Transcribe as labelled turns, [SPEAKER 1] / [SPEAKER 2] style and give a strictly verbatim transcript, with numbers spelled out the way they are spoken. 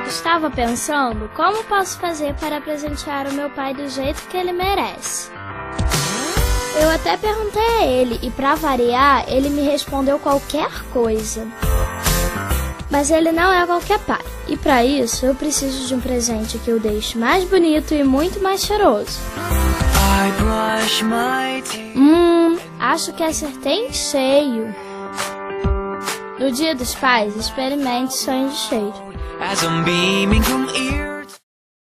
[SPEAKER 1] Estava pensando como posso fazer para presentear o meu pai do jeito que ele merece. Eu até perguntei a ele e, pra variar, ele me respondeu qualquer coisa. Mas ele não é qualquer pai, e pra isso eu preciso de um presente que eu deixe mais bonito e muito mais cheiroso. Hum, acho que acertei em cheio. No Dia dos Pais, experimente sonho de cheiro.